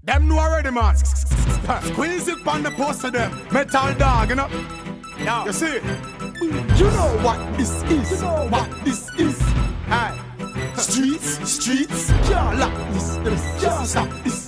Them know already, man. Squeeze it on the post of them. Metal dog, you know? Yeah. You see? You know what this is. You know what this is. Hey. Streets. Can't lock this. Can't stop this.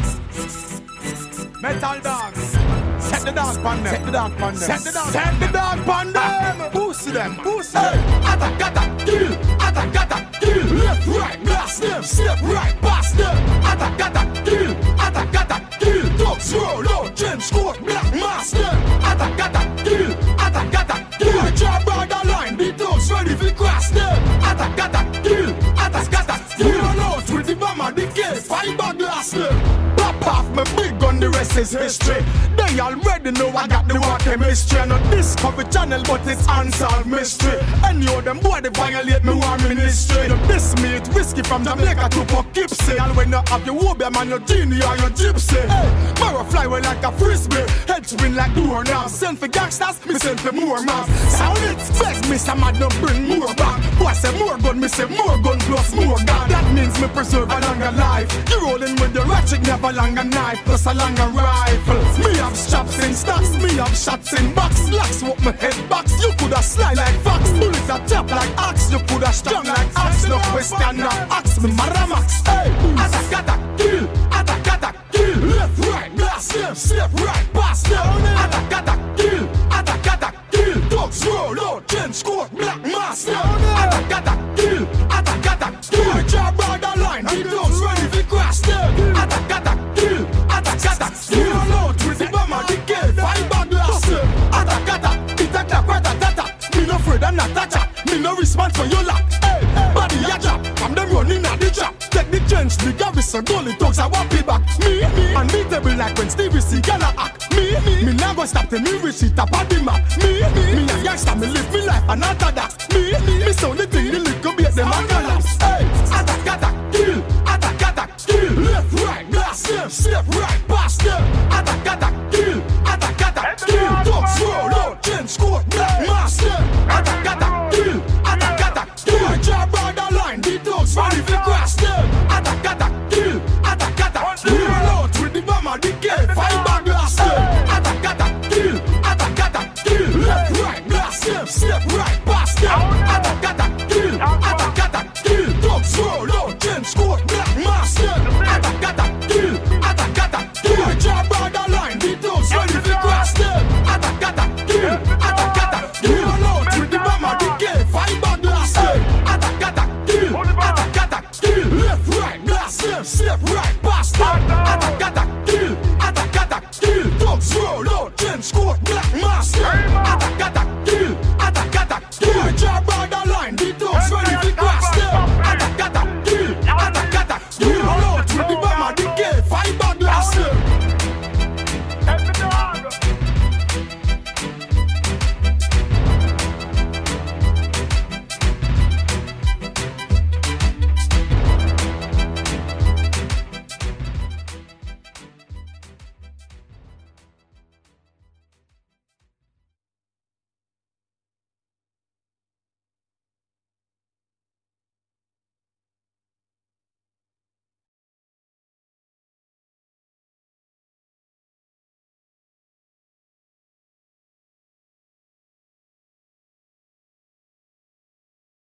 Metal dogs. Set the dog on them. Set the dog on them. Set the dog on them. Boost them. Boost them. Attack, kill. Attack, kill. Left, right, blast them. Step right, past them. Attack, kill. Attack, kill. Dogs roll out. Trench coat, black master. Attack, kill. Attack, kill. Jab borderline. The dogs ready for cross them. Attack, kill. Attack, kill. Roll out with the bomber, the case. Fiberglass them. Pop off my big gun, the rest is history. They already know I got the war chemistry. I know Discovery Channel, but it's unsolved mystery. And you them boy, they violate me war ministry. This me, it's whiskey from Jamaica to Poughkeepsie. And when you have your Wobia man, your genie or your gypsy. Hey, Mara fly away like a frisbee. Head spin like door now. Send for gangsters, me send for more man. Sound it, beg me some man, don't bring more back. Boy say more gun, me say more gun plus more gun. That means me preserve a longer life. You rolling with the ratchet, never longer knife plus a longer rifle. Me have straps in stocks, me have shots in box. Locks what my head box, you coulda slide like fox. Bullets a tap like axe, you coulda strong like axe. No question, no axe, me maramax. Hey, attack, kill, attack, kill. Left, right, blast them, step right, past them. Attack, kill, dogs roll out, trench coat, black master. Attack, kill, kill. Jab borderline, the dogs ready for cross them. Attack, kill, kill. Roll out with the bomber, the cave, fiberglass them. Attack, it me no afraid and not touch. Me no response for your lap. Hey, body a drop, I'm them running at the trap. Take the trench, the garrison, goalie dogs, I want pay back. Me, unbeatable like when Stevie C gonna act. Me never stop till me reach it up on the map. Me a youngster, me live me life and after that. Me so the thing, the little bit, them a collapse. Hey, attack.